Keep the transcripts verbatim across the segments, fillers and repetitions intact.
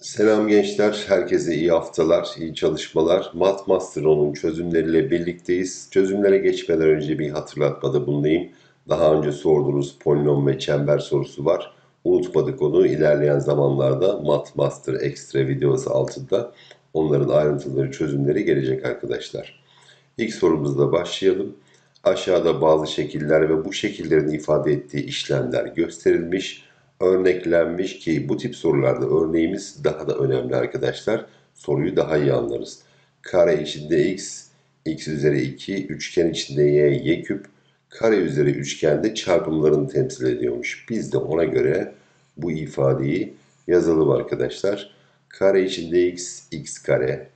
Selam gençler, herkese iyi haftalar, iyi çalışmalar. MathMaster'ın çözümleriyle birlikteyiz. Çözümlere geçmeden önce bir hatırlatmada bulunayım. Daha önce sorduğunuz polinom ve çember sorusu var. Unutmadık onu. İlerleyen zamanlarda MathMaster Extra videosu altında onların ayrıntıları, çözümleri gelecek arkadaşlar. İlk sorumuzla başlayalım. Aşağıda bazı şekiller ve bu şekillerin ifade ettiği işlemler gösterilmiş, örneklenmiş ki bu tip sorularda örneğimiz daha da önemli arkadaşlar. Soruyu daha iyi anlarız. Kare içinde x, x üzeri iki, üçgen içinde y, y küp, kare üzeri üçgende çarpımlarını temsil ediyormuş. Biz de ona göre bu ifadeyi yazalım arkadaşlar. Kare içinde x, x kare,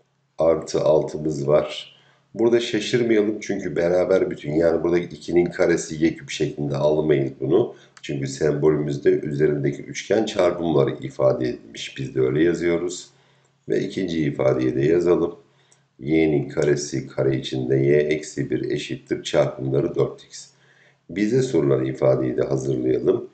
artı altımız var. Burada şaşırmayalım çünkü beraber bütün, yani burada ikinin karesi y küp şeklinde almayın bunu. Çünkü sembolümüzde üzerindeki üçgen çarpımları ifade edilmiş. Biz de öyle yazıyoruz. Ve ikinci ifadeyi de yazalım. Y'nin karesi kare içinde y eksi bir eşittir çarpımları dört x. Bize sorulan ifadeyi de hazırlayalım.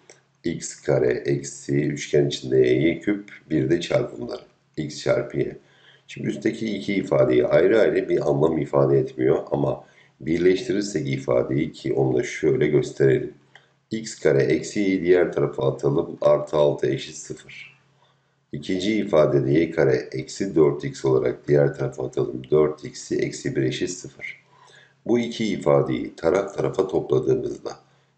X kare eksi üçgen içinde y, y küp bir de çarpımları. X çarpı y. Şimdi üstteki iki ifadeyi ayrı ayrı bir anlam ifade etmiyor ama birleştirirsek ifadeyi, ki onu da şöyle gösterelim. X kare eksi y'yi diğer tarafa atalım. Artı altı eşit sıfır. İkinci ifadede y kare eksi dört x olarak diğer tarafa atalım. dört x'i eksi bir eşit sıfır. Bu iki ifadeyi taraf tarafa topladığımızda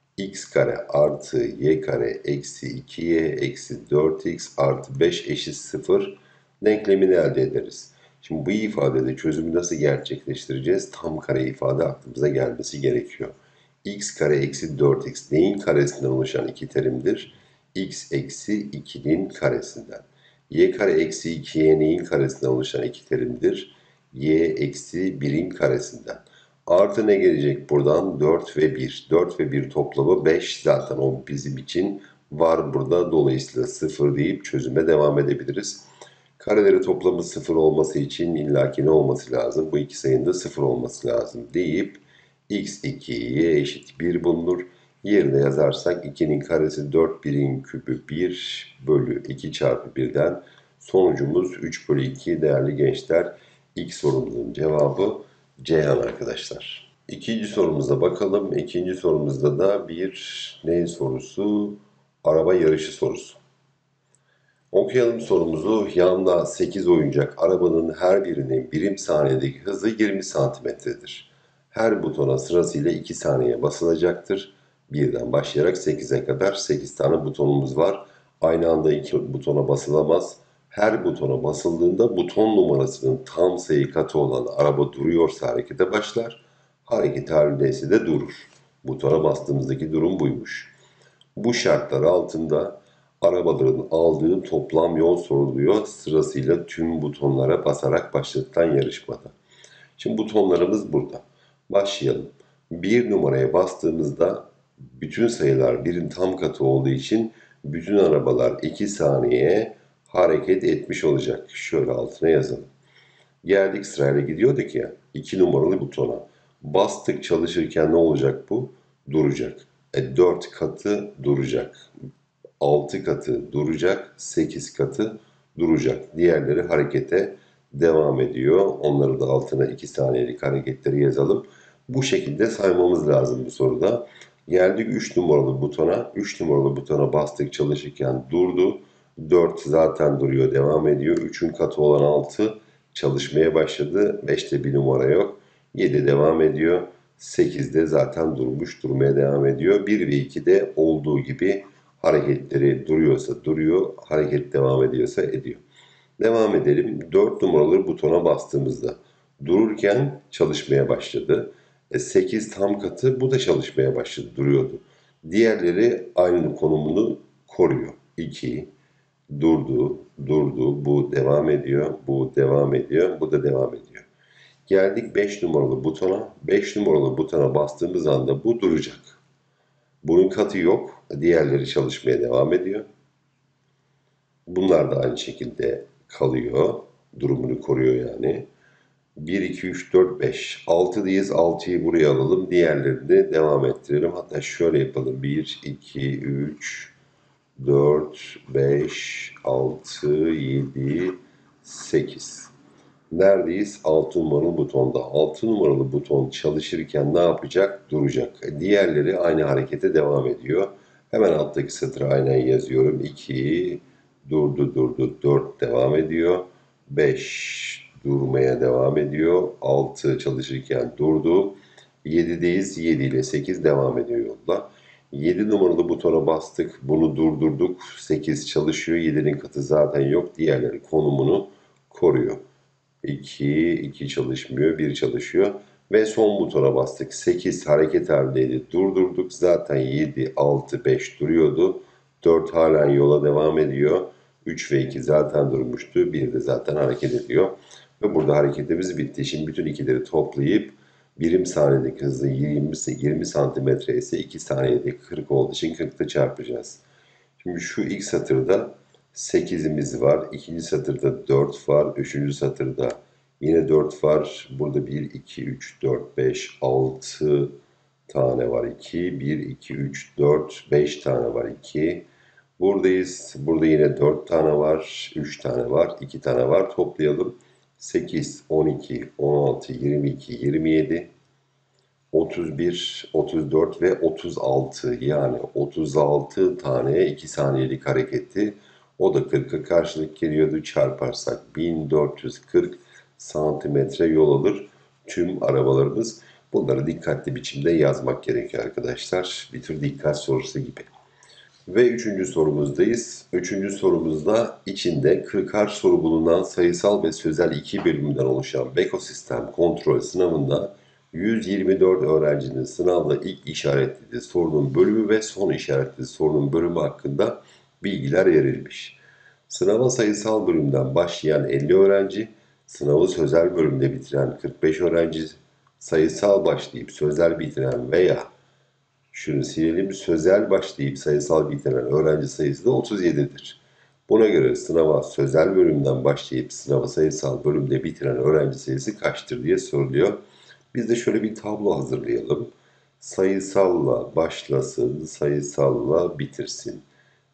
x kare artı y kare eksi iki y eksi dört x artı beş eşit sıfır denklemini elde ederiz. Şimdi bu ifadede çözümü nasıl gerçekleştireceğiz? Tam kare ifade aklımıza gelmesi gerekiyor. X kare eksi dört x neyin karesinden oluşan iki terimdir? X eksi ikinin karesinden. Y kare eksi iki y neyin karesinden oluşan iki terimdir? Y eksi birin karesinden. Artı ne gelecek buradan? dört ve bir. dört ve bir toplamı beş. Zaten o bizim için var burada. Dolayısıyla sıfır deyip çözüme devam edebiliriz. Kareleri toplamı sıfır olması için illaki ne olması lazım? Bu iki sayının da sıfır olması lazım deyip x iki y eşit bir bulunur. Yerine yazarsak ikinin karesi dört, birin küpü bir bölü iki çarpı birden sonucumuz üç bölü iki değerli gençler. İlk sorumuzun cevabı Ceyhan arkadaşlar. İkinci sorumuza bakalım. İkinci sorumuzda da bir ne sorusu? Araba yarışı sorusu. Okuyalım sorumuzu. Yanında sekiz oyuncak arabanın her birinin birim saniyedeki hızı yirmi santimetredir. Her butona sırasıyla iki saniye basılacaktır. birden başlayarak sekize kadar sekiz tane butonumuz var. Aynı anda iki butona basılamaz. Her butona basıldığında buton numarasının tam sayı katı olan araba duruyorsa harekete başlar. Hareket halindeyse de durur. Butona bastığımızdaki durum buymuş. Bu şartlar altında arabaların aldığı toplam yol soruluyor sırasıyla tüm butonlara basarak başlatılan yarışmada. Şimdi butonlarımız burada. Başlayalım. Bir numaraya bastığımızda bütün sayılar birin tam katı olduğu için bütün arabalar iki saniye hareket etmiş olacak. Şöyle altına yazalım. Geldik sırayla gidiyorduk ya iki numaralı butona. Bastık çalışırken ne olacak bu? Duracak. E, dört katı duracak. altı katı duracak. sekiz katı duracak. Diğerleri harekete devam ediyor. Onları da altına iki saniyelik hareketleri yazalım. Bu şekilde saymamız lazım bu soruda. Geldik üç numaralı butona. üç numaralı butona bastık çalışırken durdu. dört zaten duruyor, devam ediyor. üçün katı olan altı çalışmaya başladı. beşte bir numara yok. yedi devam ediyor. sekizde zaten durmuş, durmaya devam ediyor. bir ve ikide olduğu gibi hareketleri duruyorsa duruyor, hareket devam ediyorsa ediyor. Devam edelim. dört numaralı butona bastığımızda dururken çalışmaya başladı. E, sekiz tam katı, bu da çalışmaya başladı, duruyordu. Diğerleri aynı konumunu koruyor. iki durdu, durdu, bu devam ediyor, bu devam ediyor, bu da devam ediyor. Geldik beş numaralı butona. beş numaralı butona bastığımız anda bu duracak. Bunun katı yok. Diğerleri çalışmaya devam ediyor. Bunlar da aynı şekilde kalıyor. Durumunu koruyor yani. bir, iki, üç, dört, beş. altıdayız. altıyı buraya alalım. Diğerlerini de devam ettirelim. Hatta şöyle yapalım. bir, iki, üç, dört, beş, altı, yedi, sekiz. Neredeyiz? altı numaralı butonda. altı numaralı buton çalışırken ne yapacak? Duracak. Diğerleri aynı harekete devam ediyor. Hemen alttaki satıra aynen yazıyorum. iki durdu durdu. dört devam ediyor. beş durmaya devam ediyor. altı çalışırken durdu. yedideyiz. yedi ile sekiz devam ediyor yolda. yedi numaralı butona bastık. Bunu durdurduk. sekiz çalışıyor. yedinin katı zaten yok. Diğerleri konumunu koruyor. iki, iki çalışmıyor, bir çalışıyor. Ve son butona bastık. sekiz hareket halindeydi. Durdurduk. Zaten yedi, altı, beş duruyordu. dört halen yola devam ediyor. üç ve iki zaten durmuştu. bir de zaten hareket ediyor. Ve burada hareketimiz bitti. Şimdi bütün ikileri toplayıp birim saniyedeki hızı yirmi, yirmi santimetre ise iki saniyede kırk olduğu için kırkta çarpacağız. Şimdi şu ilk satırda sekizimiz var. İkinci satırda dört var. Üçüncü satırda yine dört var. Burada bir, iki, üç, dört, beş, altı tane var iki. bir, iki, üç, dört, beş tane var iki. Buradayız. Burada yine dört tane var. üç tane var. iki tane var. Toplayalım. sekiz, on iki, on altı, yirmi iki, yirmi yedi, otuz bir, otuz dört ve otuz altı, yani otuz altı tane iki saniyelik hareketi, o da kırka karşılık geliyordu. Çarparsak bin dört yüz kırk santimetre yol alır tüm arabalarımız. Bunları dikkatli biçimde yazmak gerekiyor arkadaşlar. Bir tür dikkat sorusu gibi. Ve üçüncü sorumuzdayız. Üçüncü sorumuzda içinde kırkar soru bulunan sayısal ve sözel iki bölümden oluşan Beko Sistem Kontrol sınavında yüz yirmi dört öğrencinin sınavda ilk işaretlediği sorunun bölümü ve son işaretlediği sorunun bölümü hakkında bilgiler verilmiş. Sınava sayısal bölümden başlayan elli öğrenci, sınavı sözel bölümde bitiren kırk beş öğrenci, sayısal başlayıp sözel bitiren veya şunu silelim, sözel başlayıp sayısal bitiren öğrenci sayısı da otuz yedidir. Buna göre sınava sözel bölümden başlayıp sınavı sayısal bölümde bitiren öğrenci sayısı kaçtır diye soruluyor. Biz de şöyle bir tablo hazırlayalım. Sayısalla başlasın, sayısalla bitirsin.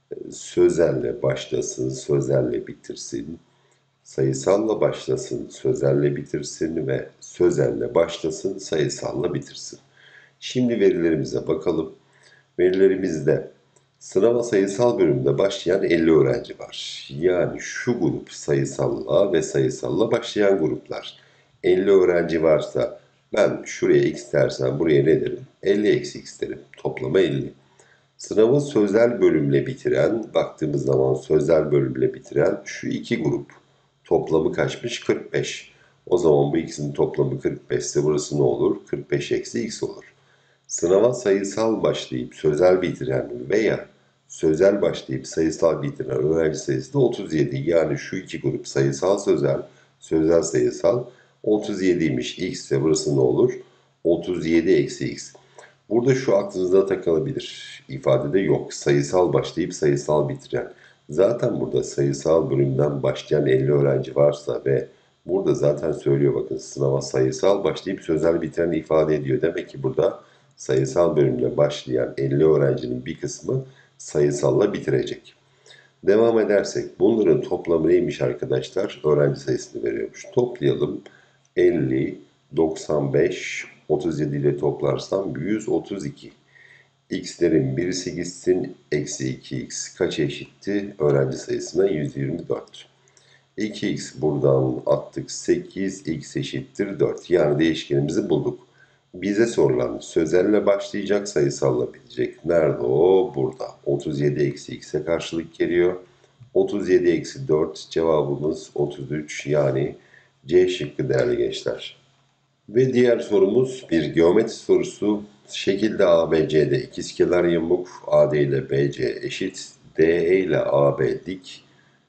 Sözelle başlasın, sözelle bitirsin. Sayısalla başlasın, sözelle bitirsin ve sözelle başlasın, sayısalla bitirsin. Şimdi verilerimize bakalım. Verilerimizde sınava sayısal bölümde başlayan elli öğrenci var. Yani şu grup sayısalla ve sayısalla başlayan gruplar. elli öğrenci varsa ben şuraya x dersem buraya ne derim? elli eksi x derim. Toplama elli. Sınavı sözel bölümle bitiren, baktığımız zaman sözel bölümle bitiren şu iki grup. Toplamı kaçmış? kırk beş. O zaman bu ikisinin toplamı kırk beş ise burası ne olur? kırk beş eksi x olur. Sınava sayısal başlayıp sözel bitiren veya sözel başlayıp sayısal bitiren öğrenci sayısı da otuz yedi. Yani şu iki grup sayısal sözel, sözel sayısal otuz yediymiş. X ise burası ne olur? otuz yedi eksi x. Burada şu aklınızda takılabilir. İfadede yok. Sayısal başlayıp sayısal bitiren. Zaten burada sayısal bölümden başlayan elli öğrenci varsa ve burada zaten söylüyor, bakın, sınava sayısal başlayıp sözel bitiren ifade ediyor. Demek ki burada sayısal bölümle başlayan elli öğrencinin bir kısmı sayısalla bitirecek. Devam edersek bunların toplamı neymiş arkadaşlar? Öğrenci sayısını veriyormuş. Toplayalım. elli, doksan beş, otuz yedi ile toplarsam yüz otuz iki. X'lerin birisi gitsin. Eksi iki x kaç eşitti? Öğrenci sayısına yüz yirmi dört. iki x buradan attık, sekiz, x eşittir dört. Yani değişkenimizi bulduk. Bize sorulan sözelle başlayacak, sayısalla bitecek. Nerede o? Burada. otuz yedi eksi x'e karşılık geliyor. otuz yedi eksi dört, cevabımız otuz üç, yani C şıkkı değerli gençler. Ve diğer sorumuz bir geometri sorusu. Şekilde A B C'de ikizkenar yamuk, A D ile B C eşit, D E ile A B dik,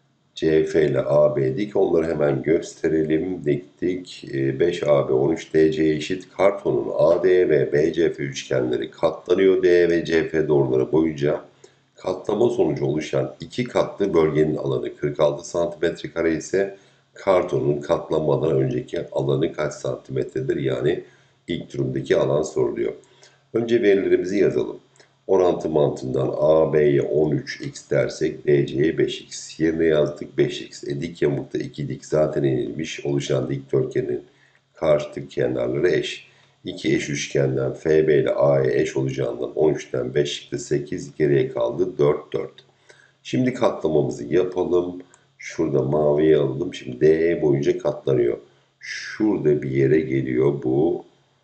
C F ile A B dik. Onları hemen gösterelim. Diktik. beş A B on üç D C eşit. Kartonun A D ve B C F üçgenleri katlanıyor. D E ve C F doğruları boyunca katlama sonucu oluşan iki katlı bölgenin alanı kırk altı santimetre kare ise kartonun katlanmadan önceki alanı kaç santimetredir? Yani ilk durumdaki alan soruluyor. Önce verilerimizi yazalım. Orantı mantığından A B'ye on üç x dersek D C'ye beş x. Yerine yazdık beş x. E dik yamukta iki dik zaten inilmiş. Oluşan dikdörtgenin karşıtı kenarları eş. İki eş üçgenden F B ile A'ya eş olacağından on üçten beş çıktı sekiz. Geriye kaldı dört, dört. Şimdi katlamamızı yapalım. Şurada maviyi alalım. Şimdi D E boyunca katlanıyor. Şurada bir yere geliyor bu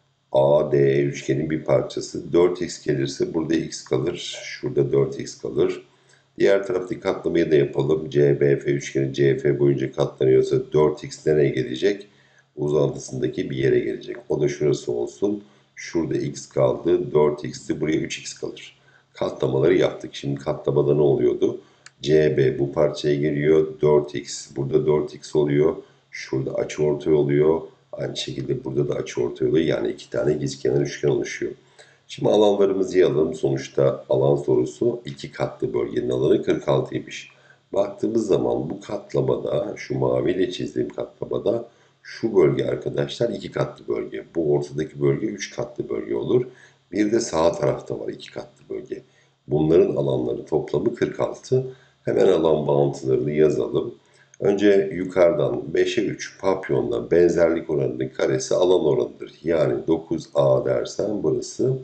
A D E üçgenin bir parçası. dört x gelirse burada x kalır. Şurada dört x kalır. Diğer taraftaki katlamayı da yapalım. C B F üçgeni C F boyunca katlanıyorsa dört x nereye gelecek? Uzantısındaki bir yere gelecek. O da şurası olsun. Şurada x kaldı. dört x'ti. Buraya üç x kalır. Katlamaları yaptık. Şimdi katlamada ne oluyordu? C B bu parçaya geliyor. dört x. Burada dört x oluyor. Şurada açıortay oluyor. Aynı şekilde burada da açıortay oluyor. Yani iki tane dikizkenar üçgen oluşuyor. Şimdi alanlarımızı yazalım. Sonuçta alan sorusu iki katlı bölgenin alanı kırk altıymış. Baktığımız zaman bu katlamada, şu maviyle çizdiğim katlamada şu bölge arkadaşlar iki katlı bölge. Bu ortadaki bölge üç katlı bölge olur. Bir de sağ tarafta var iki katlı bölge. Bunların alanları toplamı kırk altı. Hemen alan bağıntılarını yazalım. Önce yukarıdan beşe üç papyonla benzerlik oranının karesi alan oranıdır. Yani dokuz A dersen burası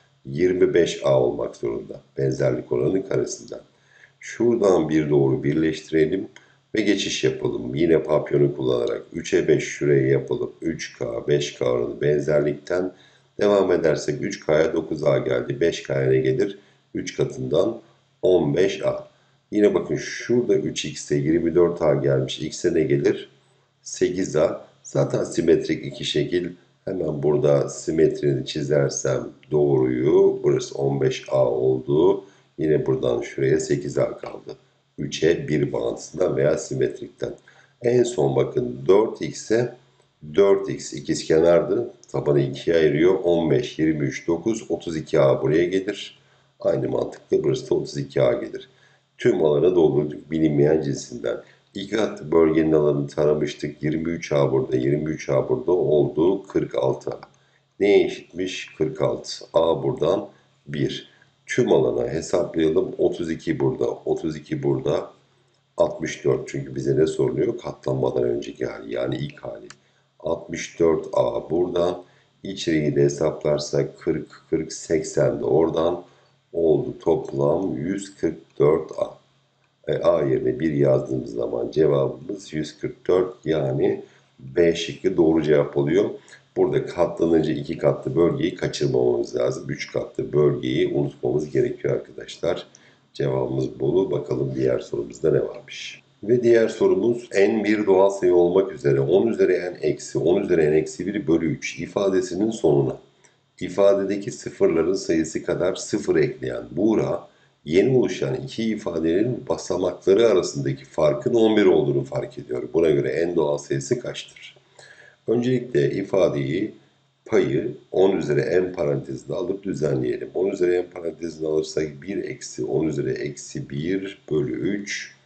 yirmi beş A olmak zorunda. Benzerlik oranının karesinden. Şuradan bir doğru birleştirelim ve geçiş yapalım. Yine papyonu kullanarak üçe beş şuraya yapalım. üç K, beş K oranı benzerlikten devam edersek üç K'ya dokuz A geldi. beş K'ya ne gelir? üç katından on beş A. Yine bakın şurada üç x'e yirmi dört A gelmiş. X'e ne gelir? sekiz A. Zaten simetrik iki şekil. Hemen burada simetrini çizersem doğruyu, burası on beş A oldu. Yine buradan şuraya sekiz A kaldı. üçe bir bağıntısından veya simetrikten. En son bakın dört x'e dört x ikizkenardı. Tabanı ikiye ayırıyor. on beş, yirmi üç, dokuz, otuz iki A buraya gelir. Aynı mantıkla burası da otuz iki A gelir. Tüm alanı doldurduk bilinmeyen cinsinden. İki katlı bölgenin alanını taramıştık. yirmi üç A burada, yirmi üç A burada oldu. kırk altı A. Neye eşitmiş? kırk altı. A buradan bir. Tüm alanı hesaplayalım. otuz iki burada, otuz iki burada. altmış dört. Çünkü bize ne soruluyor? Katlanmadan önceki hali. Yani ilk hali. altmış dört A buradan. İçeriği de hesaplarsak kırk, kırk, seksen de oradan oldu. Toplam yüz kırk dört A. E, A yerine bir yazdığımız zaman cevabımız yüz kırk dört, yani B şıkkı doğru cevap oluyor. Burada katlanınca iki katlı bölgeyi kaçırmamamız lazım. üç katlı bölgeyi unutmamız gerekiyor arkadaşlar. Cevabımız bu. Bakalım diğer sorumuzda ne varmış. Ve diğer sorumuz n bir doğal sayı olmak üzere on üzeri n eksi on üzeri n eksi bir bölü üç ifadesinin sonuna ifadedeki sıfırların sayısı kadar sıfır ekleyen Buğra, yeni oluşan iki ifadenin basamakları arasındaki farkın on bir olduğunu fark ediyor. Buna göre n doğal sayısı kaçtır? Öncelikle ifadeyi, payı on üzeri n parantezinde alıp düzenleyelim. on üzeri n parantezinde alırsak bir eksi on üzeri eksi bir bölü üç,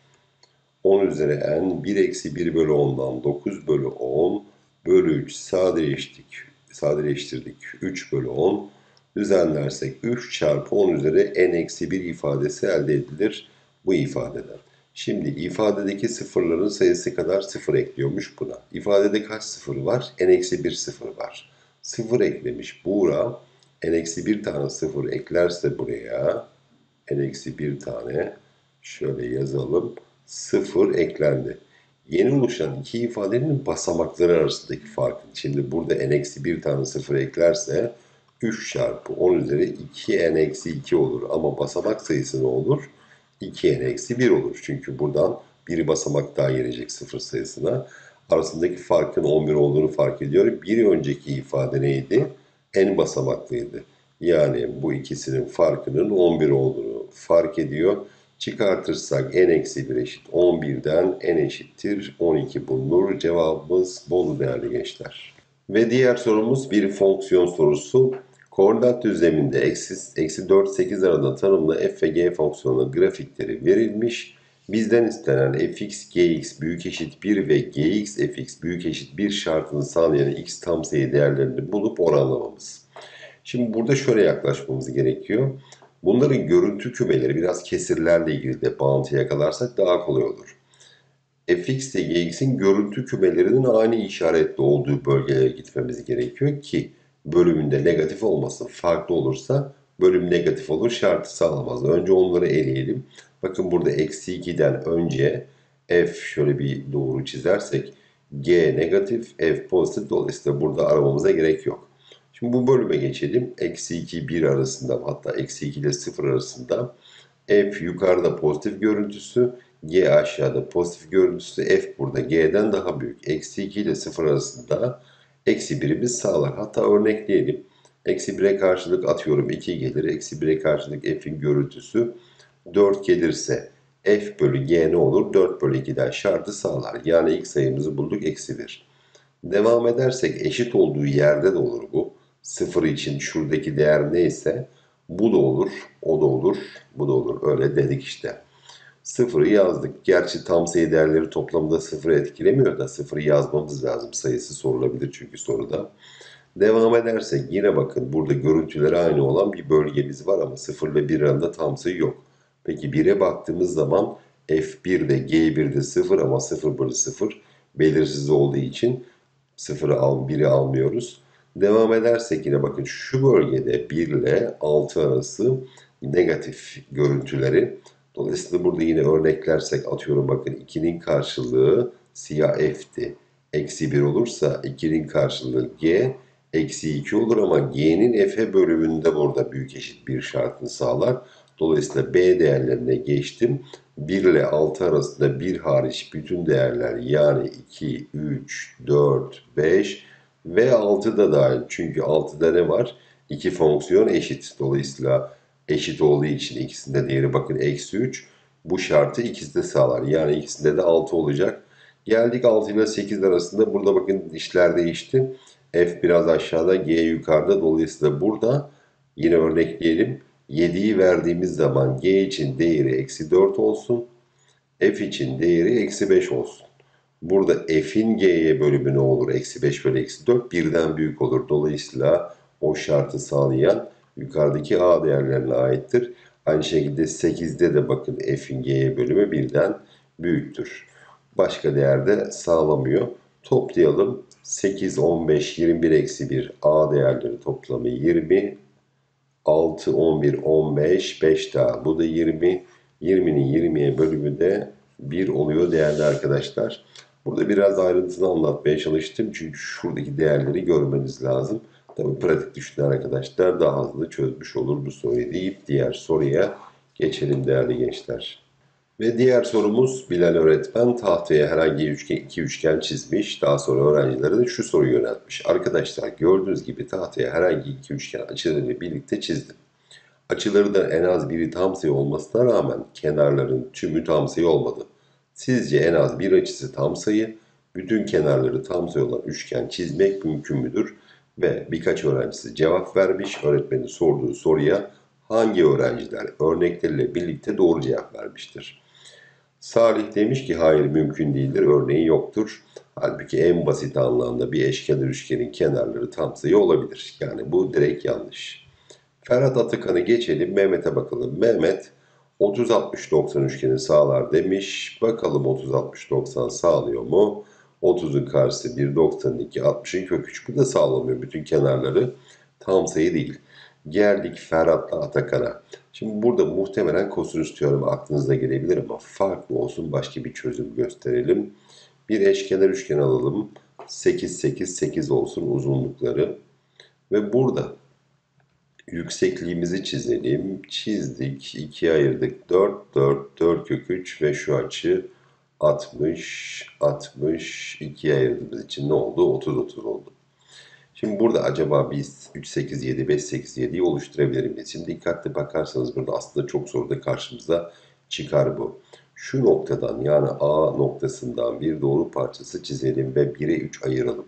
on üzeri n bir eksi bir bölü ondan dokuz bölü on bölü üç sadeleştik. Sadeleştirdik. üç bölü on düzenlersek üç çarpı on üzeri n eksi bir ifadesi elde edilir bu ifadeden. Şimdi ifadedeki sıfırların sayısı kadar sıfır ekliyormuş buna. İfadede kaç sıfır var? N eksi bir sıfır var. sıfır eklemiş Buğra. N eksi bir tane sıfır eklerse buraya n eksi bir tane şöyle yazalım. sıfır eklendi. Yeni oluşan iki ifadenin basamakları arasındaki farkın. Şimdi burada n eksi bir tane sıfır eklerse üç çarpı on üzeri iki n eksi iki olur. Ama basamak sayısı ne olur? iki n eksi bir olur. Çünkü buradan bir basamak daha gelecek sıfır sayısına. Arasındaki farkın on bir olduğunu fark ediyor. Bir önceki ifade neydi? N basamaklıydı. Yani bu ikisinin farkının on bir olduğunu fark ediyor. Çıkartırsak n eksi bir eşit on birden n eşittir on iki bulunur. Cevabımız Bolu değerli gençler. Ve diğer sorumuz bir fonksiyon sorusu. Koordinat düzleminde eksi, eksi dört sekiz arada tanımlı f ve g fonksiyonu grafikleri verilmiş. Bizden istenen fx, gx büyük eşit bir ve gx, fx büyük eşit bir şartını sağlayan x tam sayı değerlerini bulup oranlamamız. Şimdi burada şöyle yaklaşmamız gerekiyor. Bunların görüntü kümeleri biraz kesirlerle ilgili de bağıntı yakalarsak daha kolay olur. Fx ile Gx'in görüntü kümelerinin aynı işaretli olduğu bölgelere gitmemiz gerekiyor ki bölümünde negatif olmasın. Farklı olursa bölüm negatif olur, şartı sağlamaz. Önce onları eleyelim. Bakın burada eksi ikiden önce f şöyle bir doğru çizersek g negatif, f pozitif, dolayısıyla burada aramamıza gerek yok. Şimdi bu bölüme geçelim. Eksi iki bir arasında, hatta eksi iki ile sıfır arasında f yukarıda pozitif görüntüsü, g aşağıda pozitif görüntüsü, f burada g'den daha büyük. Eksi iki ile sıfır arasında eksi birimiz sağlar. Hatta örnekleyelim. Eksi bire karşılık atıyorum iki gelir. Eksi bire karşılık f'in görüntüsü dört gelirse f bölü g ne olur? dört bölü ikiden şartı sağlar. Yani ilk sayımızı bulduk, eksi bir. Devam edersek eşit olduğu yerde de olur bu. Sıfır için şuradaki değer neyse bu da olur, o da olur, bu da olur. Öyle dedik işte. Sıfırı yazdık. Gerçi tam sayı değerleri toplamında sıfırı etkilemiyor da sıfırı yazmamız lazım. Sayısı sorulabilir çünkü soruda. Devam edersek yine bakın burada görüntüleri aynı olan bir bölgemiz var ama sıfır ile bir arasında tam sayı yok. Peki bire baktığımız zaman f birde, g birde sıfır ama sıfır bölü sıfır belirsiz olduğu için sıfırı al, biri almıyoruz. Devam edersek yine bakın şu bölgede bir ile altı arası negatif görüntüleri. Dolayısıyla burada yine örneklersek atıyorum bakın ikinin karşılığı siyah f'ti. Eksi bir olursa ikinin karşılığı g. Eksi iki olur ama g'nin f'e bölümünde burada büyük eşit bir şartını sağlar. Dolayısıyla b değerlerine geçtim. bir ile altı arasında bir hariç bütün değerler yani iki, üç, dört, beş ve altı da dahil. Çünkü altıda ne var? İki fonksiyon eşit. Dolayısıyla eşit olduğu için ikisinde değeri bakın eksi üç. Bu şartı ikisi de sağlar. Yani ikisinde de altı olacak. Geldik altı ile sekiz arasında. Burada bakın işler değişti. F biraz aşağıda, G yukarıda. Dolayısıyla burada yine örnekleyelim. yediyi verdiğimiz zaman G için değeri eksi dört olsun. F için değeri eksi beş olsun. Burada f'in g'ye bölümü ne olur? Eksi beş bölü eksi dört birden büyük olur. Dolayısıyla o şartı sağlayan yukarıdaki a değerlerine aittir. Aynı şekilde sekizde de bakın f'in g'ye bölümü birden büyüktür. Başka değer de sağlamıyor. Toplayalım. sekiz, on beş, yirmi bir, eksi bir a değerleri toplamı yirmi. altı, on bir, on beş, beş daha. Bu da yirmi. yirminin yirmiye bölümü de bir oluyor değerli arkadaşlar. Burada biraz ayrıntılı anlatmaya çalıştım. Çünkü şuradaki değerleri görmeniz lazım. Tabii pratik düşünen arkadaşlar daha hızlı çözmüş olur bu soruyu deyip diğer soruya geçelim değerli gençler. Ve diğer sorumuz Bilal öğretmen tahtaya herhangi üçgen, iki üçgen çizmiş. Daha sonra öğrencilere de şu soruyu yöneltmiş. Arkadaşlar gördüğünüz gibi tahtaya herhangi iki üçgen açılarını birlikte çizdim. Açıları da en az biri tam sayı olmasına rağmen kenarların tümü tam sayı olmadı. Sizce en az bir açısı tam sayı, bütün kenarları tam sayı olan üçgen çizmek mümkün müdür? Ve birkaç öğrencisi cevap vermiş. Öğretmenin sorduğu soruya hangi öğrenciler örnekleriyle birlikte doğru cevap vermiştir? Salih demiş ki hayır mümkün değildir, örneği yoktur. Halbuki en basit anlamda bir eşkenar üçgenin kenarları tam sayı olabilir. Yani bu direkt yanlış. Ferhat Atakan'ı geçelim, Mehmet'e bakalım. Mehmet otuz altmış doksan üçgeni sağlar demiş. Bakalım otuz altmış doksan sağlıyor mu? otuzun karşısı bir, doksanın iki, altmışın kök üç. Bu da sağlamıyor. Bütün kenarları tam sayı değil. Geldik Ferhat'la Atakan'a. Şimdi burada muhtemelen kosinüs teoremi aklınıza gelebilir ama farklı olsun, başka bir çözüm gösterelim. Bir eşkenar üçgen alalım. sekiz, sekiz, sekiz olsun uzunlukları. Ve burada yüksekliğimizi çizelim. Çizdik. ikiye ayırdık. dört, dört, dört kök üç ve şu açı altmış, altmış. ikiye ayırdığımız için ne oldu? otuz, otuz oldu. Şimdi burada acaba biz üç, sekiz, yedi, beş, sekiz, yediyi oluşturabilir miyiz? Şimdi dikkatli bakarsanız burada aslında çok soruda karşımıza çıkar bu. Şu noktadan yani A noktasından bir doğru parçası çizelim ve bire üç ayıralım.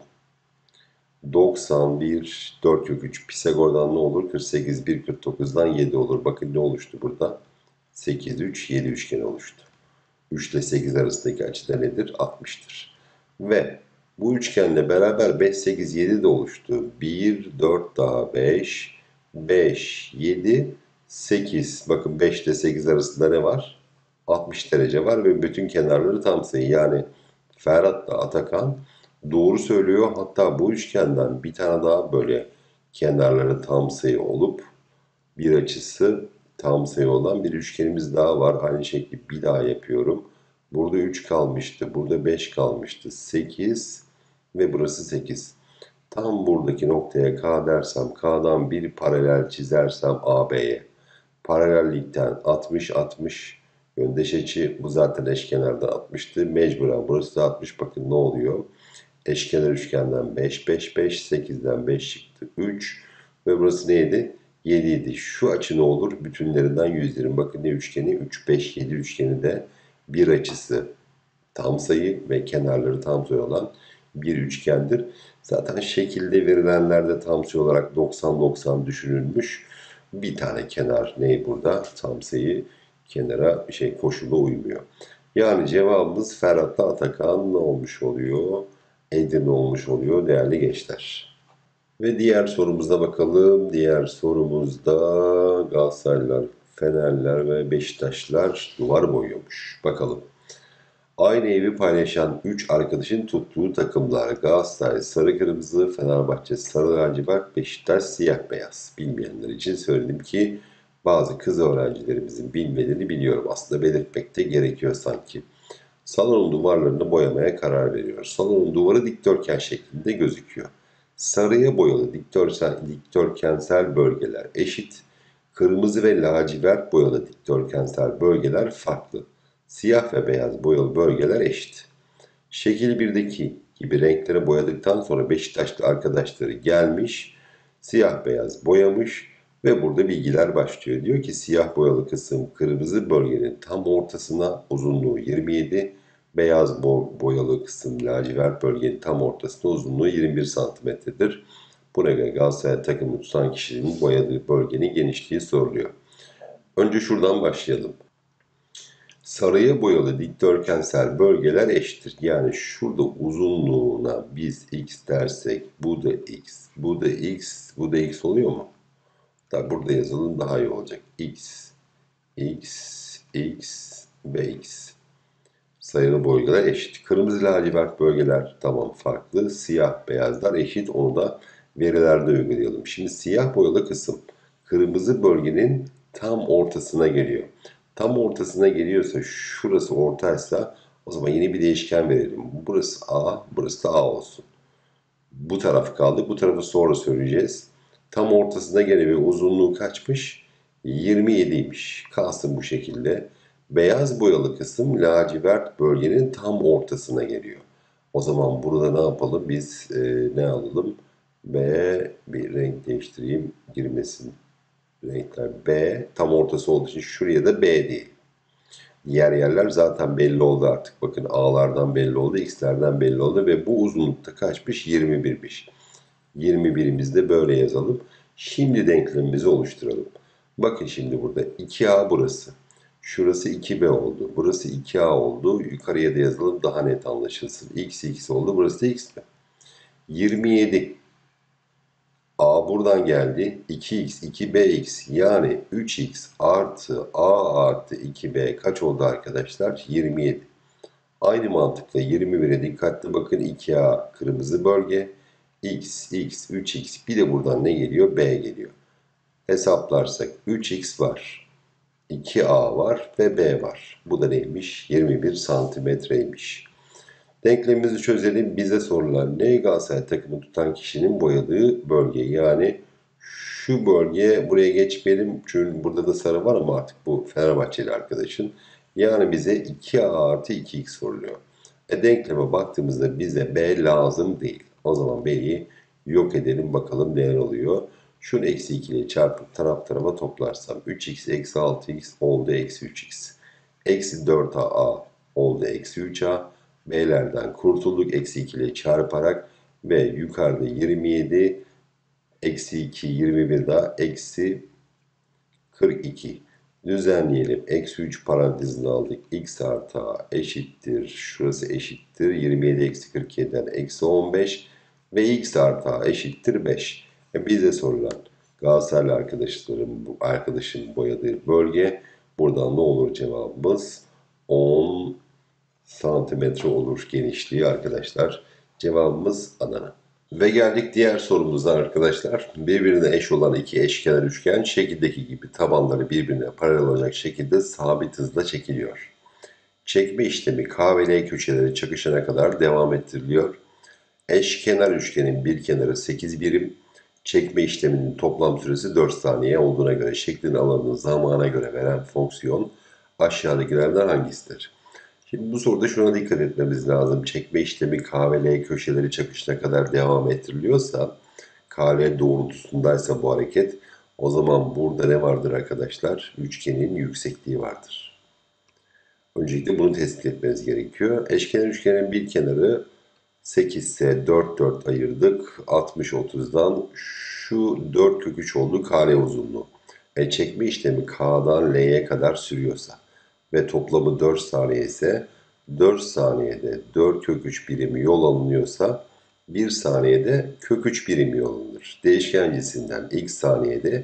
doksan bir, dört kök üç. Pisagor'dan ne olur? kırk sekiz, bir, kırk dokuzdan yedi olur. Bakın ne oluştu burada? sekiz, üç, yedi üçgeni oluştu. üç ile sekiz arasındaki açı da nedir? altmıştır. Ve bu üçgenle beraber beş, sekiz, yedi de oluştu. bir, dört daha beş, beş, yedi, sekiz. Bakın beş ile sekiz arasında ne var? altmış derece var ve bütün kenarları tam sayı. Yani Ferhat'la Atakan doğru söylüyor. Hatta bu üçgenden bir tane daha böyle kenarları tam sayı olup bir açısı tam sayı olan bir üçgenimiz daha var. Aynı şekilde bir daha yapıyorum. Burada üç kalmıştı. Burada beş kalmıştı. sekiz ve burası sekiz. Tam buradaki noktaya K dersem, K'dan bir paralel çizersem A B'ye. Paralellikten altmış altmış yöndeş açı, bu zaten eşkenardan altmıştı. Mecburen burası da altmış. Bakın ne oluyor? Eşkenar üçgenden beş beş beş, sekizden beş çıktı üç ve burası neydi? yedi idi. Şu açı ne olur? Bütünlerinden yüz yirmi. Bakın ne üçgeni? üç beş yedi üçgeni de bir açısı tam sayı ve kenarları tam sayı olan bir üçgendir. Zaten şekilde verilenlerde tam sayı olarak doksan doksan düşünülmüş. Bir tane kenar ne burada? Tam sayı kenara şey koşula uymuyor. Yani cevabımız Ferhat'la Atakan ne olmuş oluyor? Edirne olmuş oluyor değerli gençler. Ve diğer sorumuza bakalım. Diğer sorumuzda Galatasaraylılar, Fenerler ve Beşiktaşlar duvar boyuyormuş. Bakalım. Aynı evi paylaşan üç arkadaşın tuttuğu takımlar Galatasaray sarı kırmızı, Fenerbahçe sarı lacivert, Beşiktaş siyah beyaz. Bilmeyenler için söyledim ki bazı kız öğrencilerimizin bilmediğini biliyorum. Aslında belirtmek de gerekiyor sanki. Salonun duvarlarını boyamaya karar veriyor. Salonun duvarı dikdörtgen şeklinde gözüküyor. Sarıya boyalı dikdörtgensel bölgeler eşit. Kırmızı ve lacivert boyalı dikdörtgensel bölgeler farklı. Siyah ve beyaz boyalı bölgeler eşit. Şekil birdeki gibi renkleri boyadıktan sonra Beşiktaşlı arkadaşları gelmiş, siyah beyaz boyamış ve burada bilgiler başlıyor. Diyor ki siyah boyalı kısım kırmızı bölgenin tam ortasına, uzunluğu yirmi yedi, beyaz boyalı kısım lacivert bölgenin tam ortasına, uzunluğu yirmi bir santimetredir. Buna göre Galatasaray takımı tutan kişinin boyadığı bölgenin genişliği soruluyor. Önce şuradan başlayalım. Sarıya boyalı dikdörtgensel bölgeler eşittir. Yani şurada uzunluğuna biz x dersek bu da x, bu da x, bu da x oluyor mu? Tabi burada yazalım daha iyi olacak. X, x, x ve x. Sayılı bölgeler eşit. Kırmızı lacivert bölgeler tamam farklı. Siyah beyazlar eşit. Onu da verilerde uygulayalım. Şimdi siyah boyalı kısım kırmızı bölgenin tam ortasına geliyor. Tam ortasına geliyorsa şurası ortaysa o zaman yeni bir değişken verelim. Burası A, burası da A olsun. Bu taraf kaldı. Bu tarafı sonra söyleyeceğiz. Tam ortasına gene ve uzunluğu kaçmış? yirmi yediymiş. Kalsın bu şekilde. Beyaz boyalı kısım lacivert bölgenin tam ortasına geliyor. O zaman burada ne yapalım? Biz e, ne alalım? B, bir renk değiştireyim. Girmesin renkler. B tam ortası olduğu için şuraya da B değil. Diğer yerler zaten belli oldu artık. Bakın A'lardan belli oldu, X'lerden belli oldu ve bu uzunlukta kaçmış? yirmi birmiş. yirmi birimizi de böyle yazalım. Şimdi denklemimizi oluşturalım. Bakın şimdi burada iki A burası. Şurası iki B oldu. Burası iki A oldu. Yukarıya da yazalım daha net anlaşılsın. X X oldu. Burası da X mi? yirmi yedi. A buradan geldi. iki X, iki B X yani üç X artı A artı iki B kaç oldu arkadaşlar? yirmi yedi. Aynı mantıkla yirmi bire dikkatli bakın. iki A kırmızı bölge. X, X, üç X bir de buradan ne geliyor? B geliyor. Hesaplarsak üç X var. iki A var ve B var. Bu da neymiş? yirmi bir santimetreymiş. Denklemimizi çözelim. Bize sorulan ne? Galatasaray takımı tutan kişinin boyadığı bölge. Yani şu bölgeye buraya geçmeyelim. Çünkü burada da sarı var ama artık bu Fenerbahçeli arkadaşın. Yani bize iki A artı iki X soruluyor. E denkleme baktığımızda bize B lazım değil. O zaman B'yi yok edelim bakalım neler oluyor. Şunu eksi iki ile çarpıp taraf tarafa toplarsam üç X eksi altı X oldu eksi üç X. Eksi dört A oldu eksi üç A. B'lerden kurtulduk. Eksi iki ile çarparak ve yukarıda yirmi yedi eksi iki yirmi bir daha eksi kırk iki. Düzenleyelim. Eksi üç parantezini aldık. X artı A eşittir. Şurası eşittir. yirmi yedi eksi kırk yediden eksi on beş ve X artı A eşittir beş. E bize sorulan Galatasaraylı arkadaşlarım, bu arkadaşın boyadığı bölge. Buradan ne olur cevabımız? on santimetre olur genişliği arkadaşlar. Cevabımız Adana. Ve geldik diğer sorumuza arkadaşlar. Birbirine eş olan iki eşkenar üçgen şekildeki gibi tabanları birbirine paralel olacak şekilde sabit hızla çekiliyor. Çekme işlemi K ve L köşeleri çakışana kadar devam ettiriliyor. Eşkenar üçgenin bir kenarı sekiz birim, çekme işleminin toplam süresi dört saniye olduğuna göre şeklin alanını zamana göre veren fonksiyon aşağıdakilerden hangisidir? Şimdi bu soruda şuna dikkat etmemiz lazım. Çekme işlemi K ve L köşeleri çakışına kadar devam ettiriliyorsa, K L doğrultusundaysa bu hareket, o zaman burada ne vardır arkadaşlar? Üçgenin yüksekliği vardır. Öncelikle bunu tespit etmeniz gerekiyor. Eşkenar üçgenin bir kenarı sekiz ise dört dört ayırdık. altmış otuzdan şu dört kök üç oldu kare uzunluğu. E çekme işlemi K'dan L'ye kadar sürüyorsa ve toplamı dört saniye ise dört saniyede dört kök üç birimi yol alınıyorsa bir saniyede kök üç birimi yol alınır. Değişkencisinden x saniyede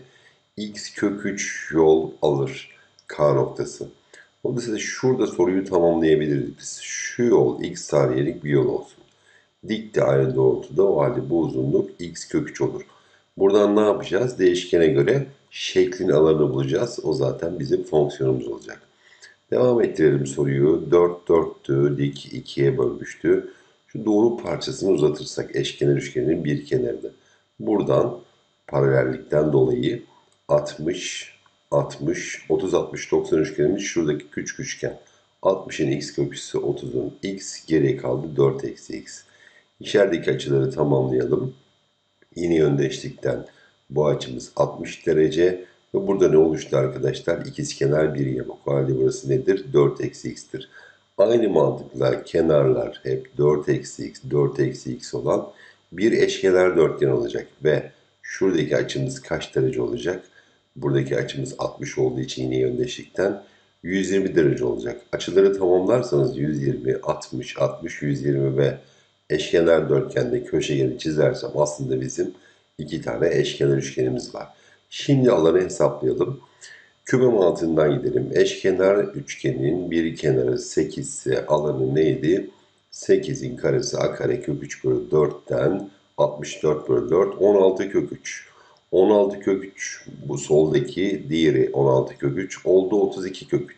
x kök üç yol alır K noktası. Dolayısıyla şurada soruyu tamamlayabiliriz biz. Şu yol x saniyelik bir yol olsun. Dik de aynı doğrultuda, o halde bu uzunluk x kök üç olur. Buradan ne yapacağız? Değişkene göre şeklin alanını bulacağız. O zaten bizim fonksiyonumuz olacak. Devam ettirelim soruyu. dört dörttü, dik ikiye bölmüştü. Şu doğru parçasını uzatırsak eşkenar üçgenin bir kenarını. Buradan paralellikten dolayı altmış, altmış, otuz, altmış, doksan üçgenimiz şuradaki küçük üçgen. altmışın x kök üç'ü otuzun x, geriye kaldı dört eksi x. İçerideki açıları tamamlayalım. Yine yöndeşlikten bu açımız altmış derece ve burada ne oluştu arkadaşlar? İkizkenar bir yamuk. O halde burası nedir? dört eksi x'tir. Aynı mantıkla kenarlar hep dört eksi x, dört eksi x olan bir eşkenar dörtgen olacak ve şuradaki açımız kaç derece olacak? Buradaki açımız altmış olduğu için yine yöndeşlikten yüz yirmi derece olacak. Açıları tamamlarsanız yüz yirmi, altmış, altmış, yüz yirmi ve eşkenar dörtgende köşegeni çizersem aslında bizim iki tane eşkenar üçgenimiz var. Şimdi alanı hesaplayalım. Küme mantığından gidelim. Eşkenar üçgenin bir kenarı sekiz ise alanı neydi? sekizin karesi a kare kök üç bölü dört'ten altmış dört bölü dört, on altı kök üç. on altı kök üç, bu soldaki diğeri on altı kök üç oldu, otuz iki kök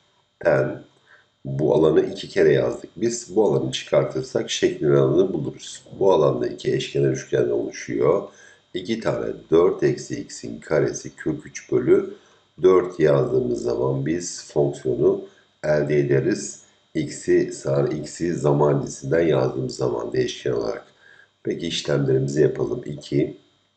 üç'ten bu alanı iki kere yazdık. Biz bu alanı çıkartırsak şeklin alanını buluruz. Bu alanda iki eşkenar üçgen oluşuyor. iki tane dört eksi x'in karesi kök üç bölü dört yazdığımız zaman biz fonksiyonu elde ederiz. X'i, x'i zaman cinsinden yazdığımız zaman değişken olarak. Peki işlemlerimizi yapalım. iki,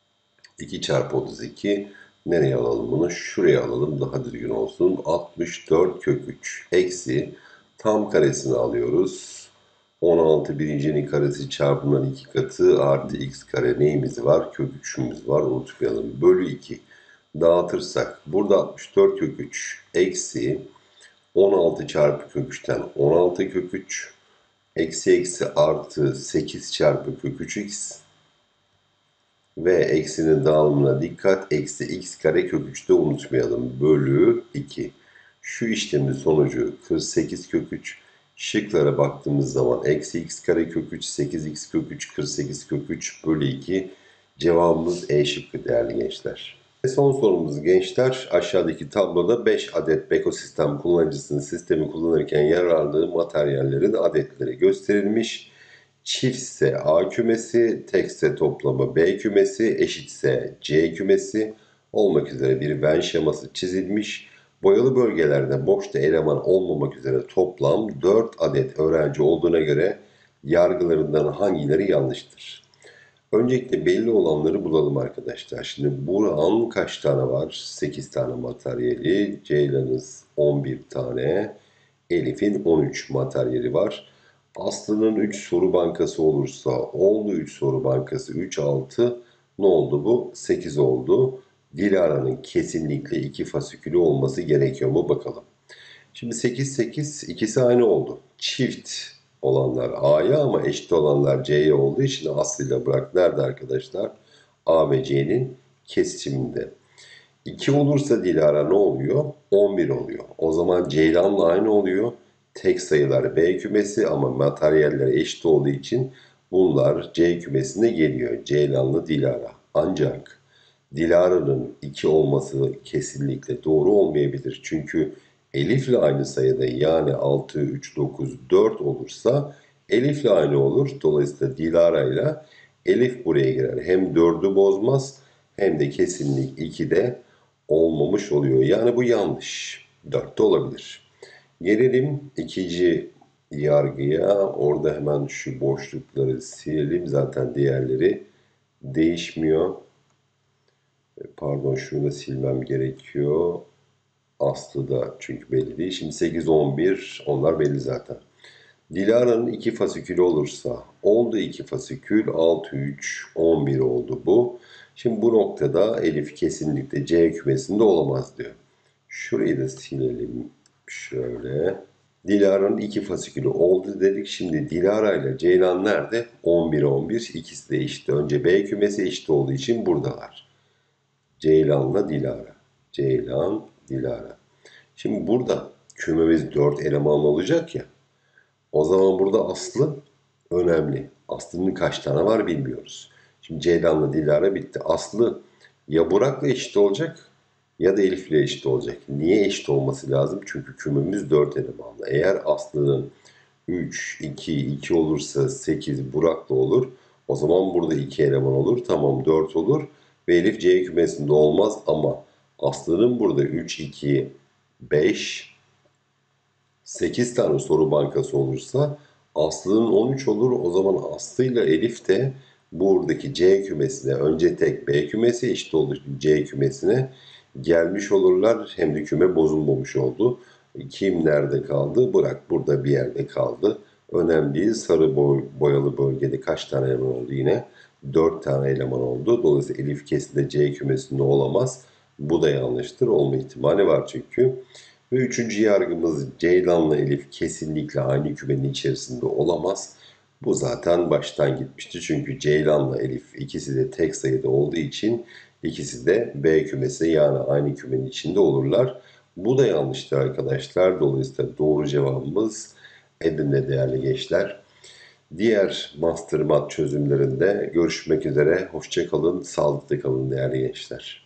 iki çarpı otuz iki. Nereye alalım bunu? Şuraya alalım, daha düzgün olsun. altmış dört kök üç eksi tam karesini alıyoruz. on altı birincinin karesi çarpımının iki katı artı x kare neyimiz var? Kök üç'ümüz var, unutmayalım. Bölü iki. Dağıtırsak burada altmış dört kök üç eksi on altı çarpı kök üç'ten on altı kök üç eksi eksi artı sekiz çarpı kök üç x ve eksinin dağılımına dikkat. Eksi x kare kök üç'te unutmayalım. Bölü iki. Şu işlemin sonucu kırk sekiz kök üç. Şıklara baktığımız zaman eksi x kare kök üç, sekiz x kök üç, kırk sekiz kök üç bölü iki. Cevabımız E şıkkı değerli gençler. Ve son sorumuz gençler. Aşağıdaki tabloda beş adet Bekosistem kullanıcısının sistemi kullanırken yararlandığı materyallerin adetleri gösterilmiş. Çiftse A kümesi, tekse toplamı B kümesi, eşitse C kümesi olmak üzere bir Venn şeması çizilmiş. Boyalı bölgelerde boşta eleman olmamak üzere toplam dört adet öğrenci olduğuna göre yargılarından hangileri yanlıştır? Öncelikle belli olanları bulalım arkadaşlar. Şimdi Burak'ın kaç tane var? sekiz tane materyali, Ceylan'ız on bir tane, Elif'in on üç materyali var. Aslı'nın üç soru bankası olursa oldu, üç soru bankası üç, altı, ne oldu bu? sekiz oldu. Dilara'nın kesinlikle iki fasikülü olması gerekiyor mu bakalım. Şimdi sekiz, sekiz, ikisi aynı oldu. Çift olanlar A'ya ama eşit olanlar C'ye olduğu için Aslı ile Burak nerede arkadaşlar? A ve C'nin kesişiminde. iki olursa Dilara ne oluyor? on bir oluyor. O zaman Ceylan'la aynı oluyor. Tek sayılar B kümesi ama materyaller eşit olduğu için bunlar C kümesine geliyor. Ceylan'la Dilara. Ancak Dilara'nın iki olması kesinlikle doğru olmayabilir. Çünkü Elif'le aynı sayıda yani altı, üç, dokuz, dört olursa Elif'le aynı olur. Dolayısıyla Dilara'yla Elif buraya girer. Hem dördü bozmaz hem de kesinlik ikide olmamış oluyor. Yani bu yanlış. dörtte olabilir. Gelelim ikinci yargıya. Orada hemen şu boşlukları silelim. Zaten diğerleri değişmiyor. Pardon, şunu da silmem gerekiyor. Aslı da çünkü belli değil. Şimdi sekiz, on bir onlar belli zaten. Dilara'nın iki fasikülü olursa oldu iki fasikül altı, üç, on bir oldu bu. Şimdi bu noktada Elif kesinlikle C kümesinde olamaz diyor. Şurayı da silelim şöyle. Dilara'nın iki fasikülü oldu dedik. Şimdi Dilara ile Ceylan nerede? on bir, on bir. İkisi de eşit. Önce B kümesi eşit olduğu için buradalar. Ceylan'la Dilara. Ceylan, Dilara. Şimdi burada kümemiz dört elemanlı olacak ya. O zaman burada Aslı önemli. Aslı'nın kaç tane var bilmiyoruz. Şimdi Ceylan'la Dilara bitti. Aslı ya Burak'la eşit olacak ya da Elif'le eşit olacak. Niye eşit olması lazım? Çünkü kümemiz dört elemanlı. Eğer Aslı'nın üç, iki, iki olursa sekiz Burak'la olur. O zaman burada iki eleman olur. Tamam, dört olur. Ve Elif C kümesinde olmaz ama Aslı'nın burada üç, iki, beş, sekiz tane soru bankası olursa Aslı'nın on üç olur. O zaman Aslı ile Elif de buradaki C kümesine, önce tek B kümesi eşit olduğu için C kümesine gelmiş olurlar. Hem de küme bozulmamış oldu. Kim nerede kaldı? Bırak burada bir yerde kaldı. Önemli değil. Sarı boy, boyalı bölgede kaç tane eleman oldu yine? dört tane eleman oldu. Dolayısıyla Elif kesinlikle C kümesinde olamaz. Bu da yanlıştır. Olma ihtimali var çünkü. Ve üçüncü yargımız Ceylan'la Elif kesinlikle aynı kümenin içerisinde olamaz. Bu zaten baştan gitmişti. Çünkü Ceylan'la Elif ikisi de tek sayıda olduğu için ikisi de B kümesi yani aynı kümenin içinde olurlar. Bu da yanlıştır arkadaşlar. Dolayısıyla doğru cevabımız Edirne değerli gençler. Diğer Master Mat çözümlerinde görüşmek üzere. Hoşça kalın, sağlıklı kalın değerli gençler.